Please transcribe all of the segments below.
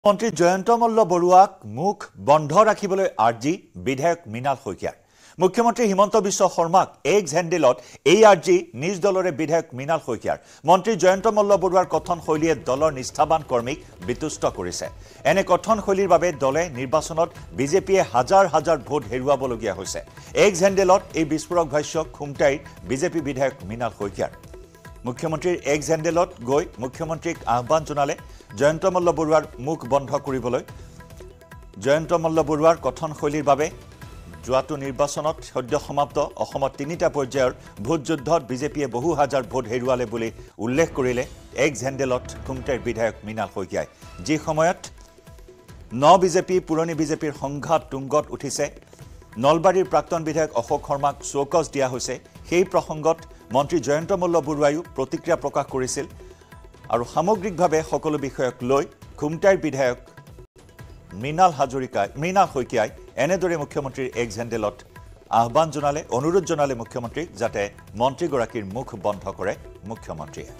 মন্ত্ৰী জয়ন্ত মল্ল বৰুৱাক মুখ বন্ধ ৰাখিবলৈ আৰ্জি বিধায়ক মৃণাল সaikiaৰ মুখ্যমন্ত্ৰী হিমন্ত বিশ্ব শৰ্মাক এক্স হেণ্ডেলত এই আৰ্জি নিজ দলৰে বিধায়ক মৃণাল সaikiaৰ মন্ত্ৰী জয়ন্ত মল্ল বৰুৱাৰ কথন শৈলীয়ে দলৰ নিষ্ঠাবান কৰ্মীক বিতুষ্ট কৰিছে এনে কথন শৈলীৰ বাবে দলে নিৰ্বাচনত বিজেপিয়ে হাজাৰ হাজাৰ ভোট হেৰুৱাবলগীয়া হৈছে এক্স হেণ্ডেলত এই বিস্ফোৰক ভাষ্য খুমটাইৰ বিজেপি বিধায়ক মৃণাল সaikiaৰ মুখ্যমন্ত্ৰীৰ এক্স হেণ্ডেলত গৈ মুখ্যমন্ত্ৰীক আহ্বান জনালে জয়ন্ত মল্ল বৰুৱাৰ মুখ বন্ধ কৰিবলৈ জয়ন্ত মল্ল বৰুৱাৰ কথন শৈলীৰ বাবে যোৱাটো নিৰ্বাচনত সদ্য সমাপ্ত অসমত তিনিটা পৰ্যায়ৰ ভোট যুদ্ধত বিজেপিয়ে বহু হাজাৰ ভোট হেৰুৱালে বুলি উল্লেখ কৰিলে এক্স হেণ্ডেলত খুমটাইৰ বিধায়ক মৃণাল সaikiaই যি সময়ত বিজেপি পুৰণি বিজেপিৰ সংঘাত তুংগত উঠিছে নলবাৰীৰ প্ৰাক্তন বিধায়ক অশোক শৰ্মাক চৌকছ দিয়া হৈছে সেই প্ৰসংগত মন্ত্ৰী জয়ন্ত মল্ল বৰুৱায়ো প্ৰতিক্ৰিয়া প্ৰকাশ কৰিছিল আৰু সামগ্ৰিকভাৱে সকলো বিষয়ক লৈ খুমটাইৰ বিধায়ক মৃণাল সaikiaই এনেদৰে মুখ্যমন্ত্ৰীৰ এক্স হেণ্ডেলত আহ্বান জনালে অনুৰোধ জনালে মুখ্যমন্ত্ৰীক যাতে মন্ত্ৰীগৰাকীৰ মুখ বন্ধ কৰে মুখ্যমন্ত্ৰীয়ে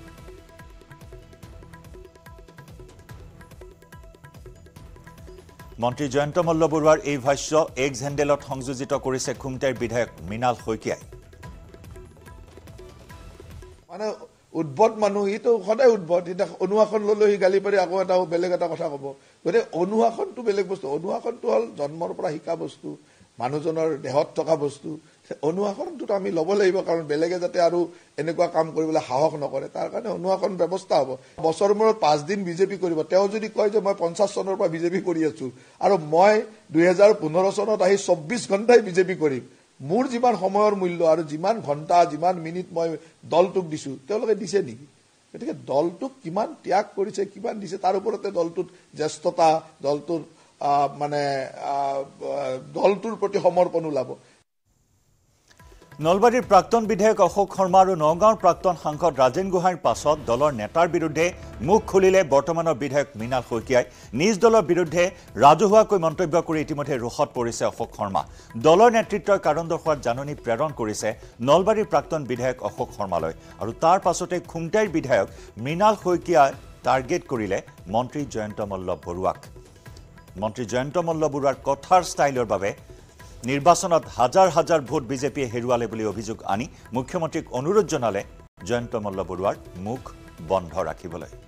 মন্ত্ৰী জয়ন্ত মল্ল বৰুৱাৰ এই ভাষ্য এক্স হেণ্ডেলত সংযোজিত কৰিছে খুমটাইৰ বিধায়ক মৃণাল সaikiaই মানে উদ্ভট মানুহ ইটো সদায় উদ্ভট এটা অনুশাসন ললৈ গালি পাৰি আকৌ এটা বেলেগ এটা কথা ক'ব গতিকে অনুশাসনটো বেলেগ বস্তু অনুশাসনটো হ'ল জন্মৰ পৰা শিকা বস্তু মানুহজনৰ দেহত থকা বস্তু অনুশাসনটো আমি ল'ব লাগিব কাৰণ বেলেগে যাতে আৰু এনেকুৱা কাম কৰিবলৈ সাহস নকৰে তাৰ কাৰণে অনুশাসন ব্যৱস্থা হ'ব বছৰ মূৰত 5 দিন বিজেপি কৰিব তেওঁ যদি কয় যে মই 50 চনৰ পৰা বিজেপি কৰি আছো আৰু মই 2015 চনত আহি 24 ঘণ্টাই বিজেপি কৰিম মোৰ যিমান সময়ৰ মূল্য আৰু যিমান ঘণ্টা যিমান মিনিট মই দলটোক দিছো তেওঁলোকে দিছে নেকি গতিকে দলটোক কিমান ত্যাগ কৰিছে কিমান দিছে তাৰ ওপৰতে দলটোৰ জ্যেষ্ঠতা দলটোৰ মানে দলটোৰ প্ৰতি সমৰ্পণ ওলাব নলবাৰীৰ প্ৰাক্তন বিধায়ক অশোক শৰ্মা আৰু নগাঁৱৰ প্ৰাক্তন সাংসদ ৰাজেন গোহাঁইৰ পাছত দলৰ নেতাৰ বিৰুদ্ধে মুখ খুলিলে বৰ্তমানৰ বিধায়ক মৃণাল সaikiaই নিজ দলৰ বিৰুদ্ধে ৰাজহুৱাকৈ মন্তব্য কৰি ইতিমধ্যে ৰোষত পৰিছে অশোক শৰ্মা দলৰ নেতৃত্বই কাৰণ দৰ্শোৱাৰ জাননী প্ৰেৰণ কৰিছে নলবাৰীৰ প্ৰাক্তন বিধায়ক অশোক শৰ্মালৈ আৰু তাৰ পাছতে খুমটাইৰ বিধায়ক মৃণাল সaikiaই টাৰ্গেট কৰিলে মন্ত্ৰী জয়ন্ত মল্ল বৰুৱাক মন্ত্ৰী জয়ন্ত মল্ল বৰুৱাৰ কথাৰ ষ্টাইলৰ বাবে নিৰ্বাচনত হাজাৰ হাজাৰ ভোট বিজেপিয়ে হেৰুৱালে বুলি অভিযোগ আনি মুখ্যমন্ত্ৰীক অনুৰোধ জনালে জয়ন্ত মল্ল বৰুৱাৰ মুখ বন্ধ ৰাখিবলৈ